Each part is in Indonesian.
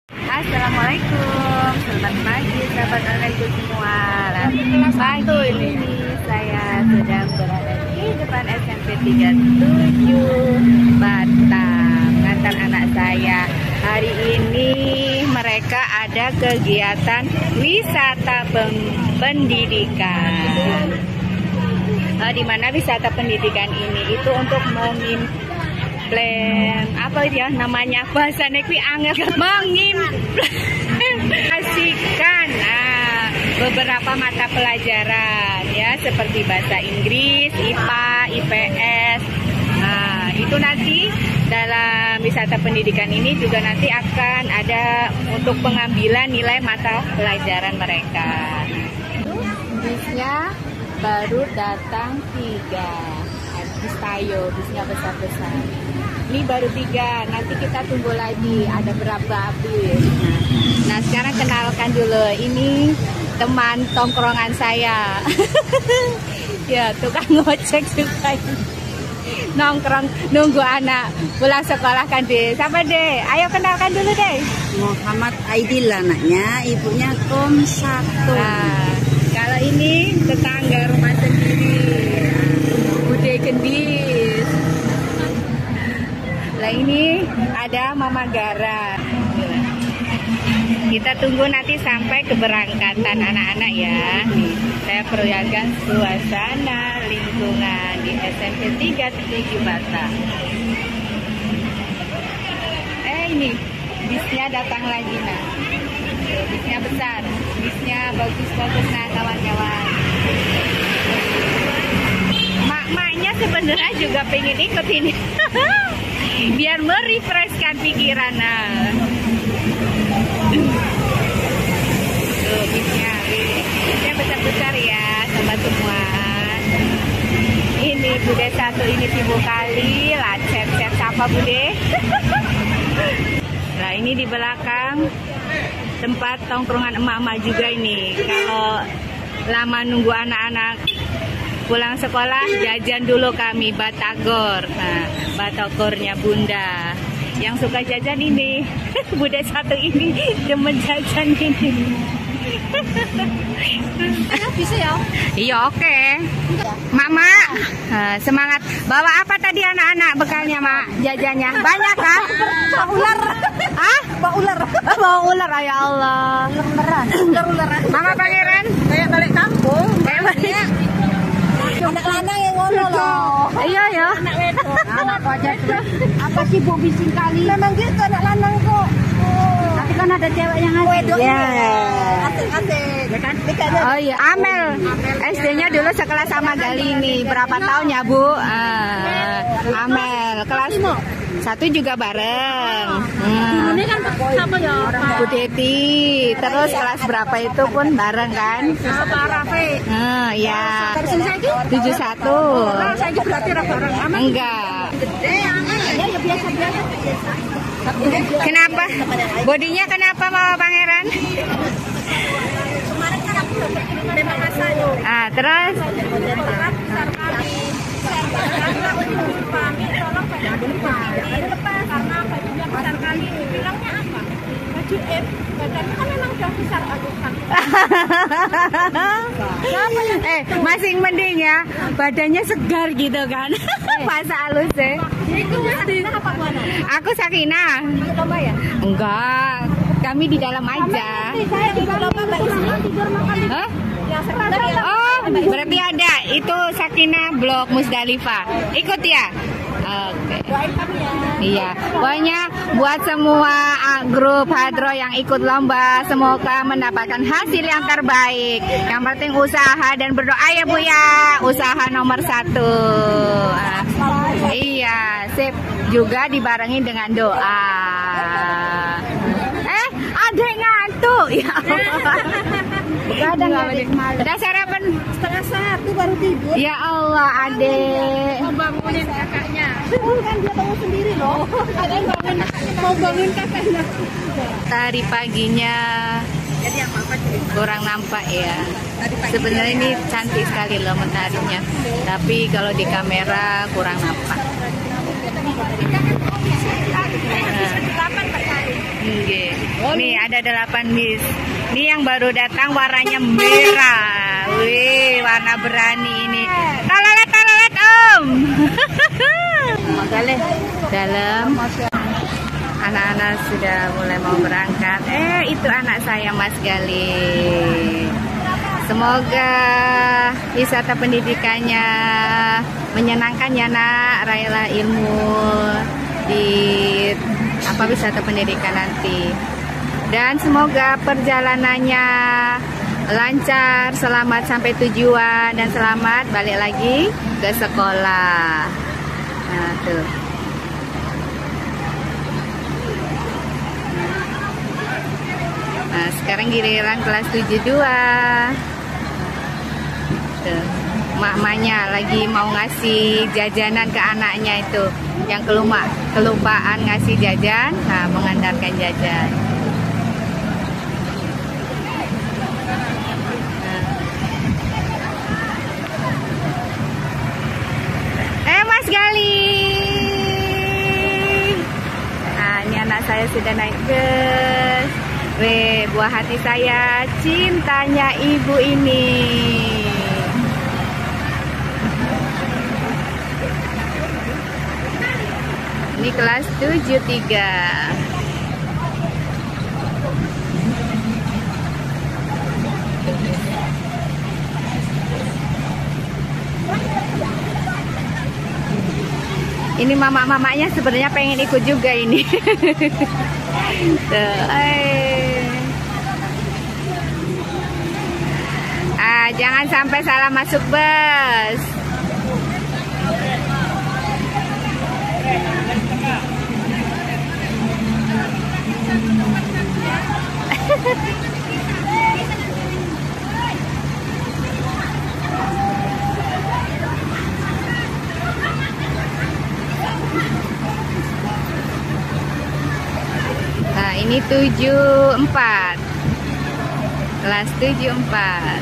Assalamualaikum, selamat pagi sahabat anakku semua. Pagi ini saya sedang berada di depan SMP 37 Batam, ngantar anak saya. Hari ini mereka ada kegiatan wisata pendidikan. Di mana wisata pendidikan ini itu untuk plan apa ya namanya bahasa nekwi angel mengimplementasikan beberapa mata pelajaran ya seperti bahasa Inggris, IPA, IPS. Nah, itu nanti dalam wisata pendidikan ini juga nanti akan ada untuk pengambilan nilai mata pelajaran mereka. Bisnya baru datang 3. Bis Tayo, bisnya besar-besar. Ini baru 3, nanti kita tunggu lagi ada berapa bis. Nah sekarang kenalkan dulu, ini teman tongkrongan saya. Ya tukang ngocek juga ini. Nongkrong nunggu anak pulang sekolah kan deh. Siapa deh? Ayo kenalkan dulu deh. Muhammad Aidil anaknya, ibunya Kom 1. Nah, kalau ini tetangga rumah sendiri. Bude Gendis. Lah ini ada Mama Gara. Kita tunggu nanti sampai keberangkatan anak-anak ya. Nih, saya perlihatkan suasana lingkungan di SMP 37 Batam. Ini bisnya datang lagi nah. Bisnya besar, bisnya bagus-bagus nah kawan-kawan. Maknya sebenarnya juga pengen ikut ini biar merefreshkan pikiran. Nah tuh bisnya besar-besar ya sobat semua. Ini Bude 1 ini sibuk kali lah chat-chat siapa Bude. Nah ini di belakang tempat tongkrongan emak-emak juga ini. Kalau lama nunggu anak-anak pulang sekolah, jajan dulu kami batagor. Nah, batagornya Bunda. Yang suka jajan ini, Bude 1 ini demen jajan ini. Bisa ya? Iya oke. Mama, semangat. Bawa apa tadi anak-anak bekalnya mak? Jajannya banyak kah? Bawa ular. Hah? Bawa ular. Bawa ular ya Allah. Ular. Mama Pangeran? Kayak balik kampung. Kayak balik. Anak lanang yang ngono loh. Iya ya. Anak wedok. Anak aja. Apa sih Bu bising kali? Memang gitu anak lanang kok. Tapi kan ada cewek yang ngasih. Iya. Asik. Ya kan? Oh iya, Amel. SD-nya dulu sekelas sama Galini. Berapa tahun ya, Bu? Amel, kelas 1 juga bareng. Ini kan siapa ya? Bu Teti. Terus kelas berapa itu pun bareng kan? Pak Rafi. Ya. 71. Nah, saya berarti bareng. Enggak. Ya biasa-biasa. Kenapa? Bodinya kenapa Mama Pangeran? Kemarin kan aku dapat kiriman dari Makassar. Terus? Karena bajunya besar kali. Bilangnya apa? Baju M. Badannya kan memang udah besar. Masing mending ya. Badannya segar gitu kan. Bahasa halus ya. Itu apa buana? Aku Sakinah. Lomba ya? Enggak. Kami di dalam aja. Saya di lomba Mbak Isi tidur makan. Hah? Ya, sebenarnya. Oh, berarti ada. Itu Sakinah Blok Musdalifah. Ikut ya? Oke. Doain kami ya. Iya, pokoknya buat semua grup hadro yang ikut lomba, semoga mendapatkan hasil yang terbaik. Yang penting usaha dan berdoa ya Bu ya. Usaha nomor 1. Iya, sip. Juga dibarengi dengan doa. Adek ngantuk. Ya Allah. Udah sarapan? Setengah 1 baru tidur. Ya Allah, adek. Mau bangunin kakaknya. Kan dia bangun sendiri loh. Adek mau bangun kakaknya. Tadi paginya kurang nampak ya. Sebenarnya ini cantik sekali loh menarinya. Tapi kalau di kamera kurang nampak. Nggih. Nih ada 8 bis. Ini yang baru datang warnanya merah. Wih, warna berani ini. Talalet Om. Dalam anak-anak sudah mulai mau berangkat. Itu anak saya Mas Gali. Semoga wisata pendidikannya menyenangkan ya nak. Raihlah ilmu di wisata pendidikan nanti. Dan semoga perjalanannya lancar, selamat sampai tujuan dan selamat balik lagi ke sekolah. Nah, tuh. Nah, sekarang giliran kelas 72. Tuh. Mak-maknya lagi mau ngasih jajanan ke anaknya itu. Yang kelupaan ngasih jajan, nah mengantarkan jajan. Mas Gali. Nah, ini anak saya sudah naik bus. Weh, buah hati saya, cintanya ibu ini. Ini kelas 73. Ini mama-mamanya sebenarnya pengen ikut juga ini. Jangan sampai salah masuk bus. Nah, ini 74. Kelas 74.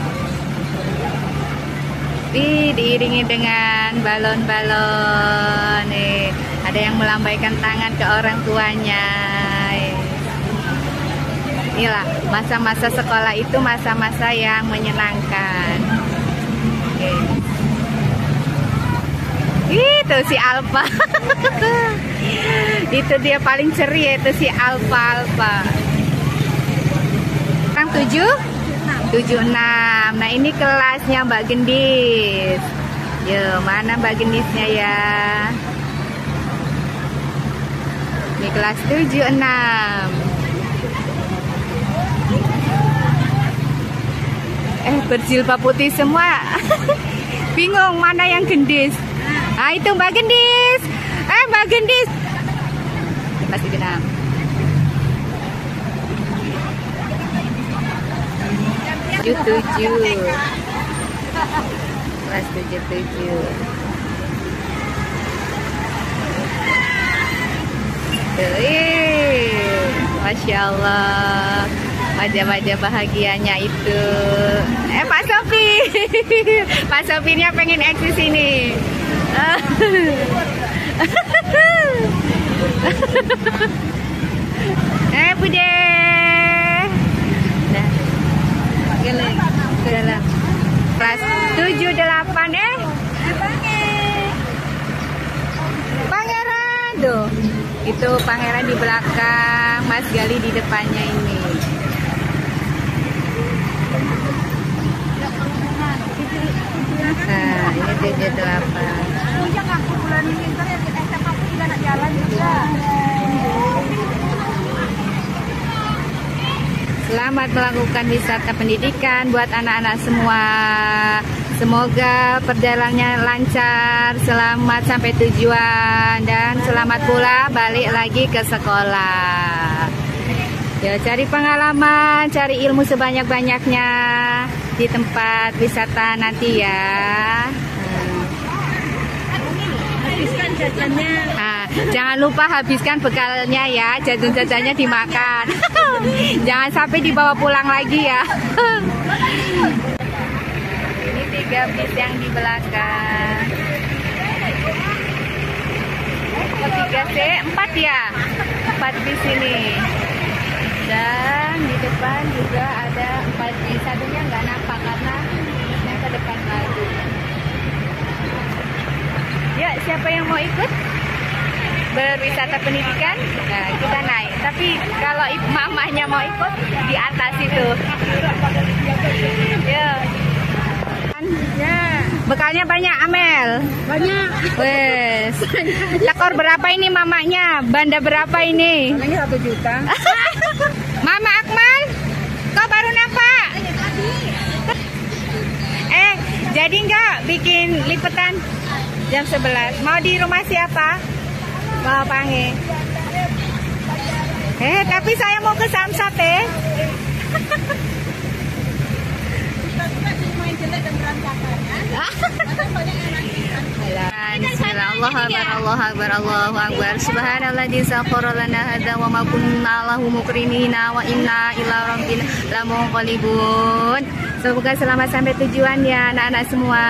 Diiringi dengan balon-balon. Nih, ada yang melambaikan tangan ke orang tuanya. Inilah masa-masa sekolah itu masa-masa yang menyenangkan. Itu si Alfa. Itu dia paling ceria, itu si Alfa. Sekarang 76. Nah, ini kelasnya Mbak Gendis. Yo, mana Mbak Gendisnya ya? Ini kelas 76. Berjilbab putih semua. Bingung mana yang Gendis. Ah, itu Mbak Gendis. Mbak Gendis. Masih genap. Tujuh. Kelas 77. Masya Allah. Wajah-wajah bahagianya itu. Pak Sofi. Pak Sofinya pengen eksis ini. Bude. Nah. Geleng ke dalam. Kelas 78 Pangeran tuh. Itu Pangeran di belakang, Mas Gali di depannya ini. Nah, ini 78. Selamat melakukan wisata pendidikan buat anak-anak semua. Semoga perjalanannya lancar, selamat sampai tujuan, dan selamat pula balik lagi ke sekolah. Ya, cari pengalaman, cari ilmu sebanyak-banyaknya di tempat wisata nanti ya. Habiskan jajannya. Nah, jangan lupa habiskan bekalnya ya, jajan-jajannya dimakan. Jangan sampai dibawa pulang lagi ya. Ini 3 bis yang di belakang. 3C, 4 ya. 4 bis ini. Dan di depan juga ada 4 bis. Satunya nggak nampak karena yang ke depan lagi. Ya, siapa yang mau ikut berwisata pendidikan? Nah, kita naik. Tapi kalau mamanya mau ikut di atas itu. Ya. Ya. Bekalnya banyak, Amel. Banyak. Wes. Tekor berapa ini mamanya? Banda berapa ini? Ini 1 juta. Mama Akmal, kau baru nampak? Jadi nggak bikin lipetan jam 11? Mau di rumah siapa? Mau panggil. Tapi saya mau ke Samsat Bismillahirrahmanirrahim. Subhanalladzi sakhkhara lana hadza wa ma kunna lahu muqrinina wa inna ila rabbina lamunqalibun. Semoga selamat sampai tujuan ya anak-anak semua.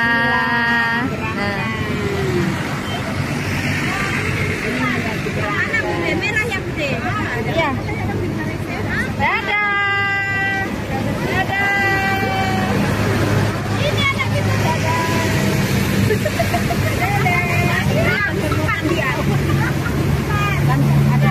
Merah yang gede. Iya. Dadah. Dadah. Ini anak kita dadah. Dadah. Kan dia. Kan ada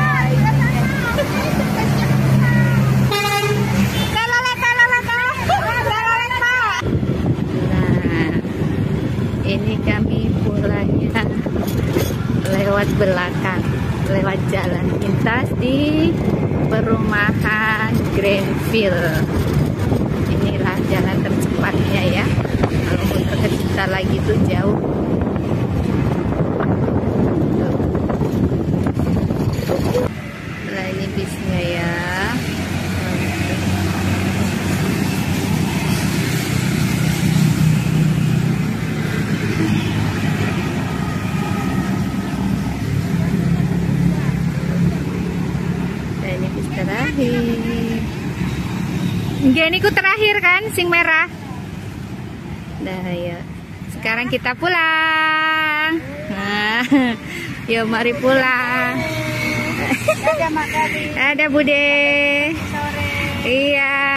ini kami pulangnya lewat belakang, lewat jalan pintas di perumahan Greenfield. Inilah jalan tercepatnya ya. Kalau muter ke kita lagi tuh jauh. Nah ini bisnya ya. Ini bis terakhir. Ini ku terakhir kan, sing merah. Dah ya. Sekarang kita pulang. Nah, yuk mari pulang. Dadah Mak Gali. Ada Bude. Sore. Iya.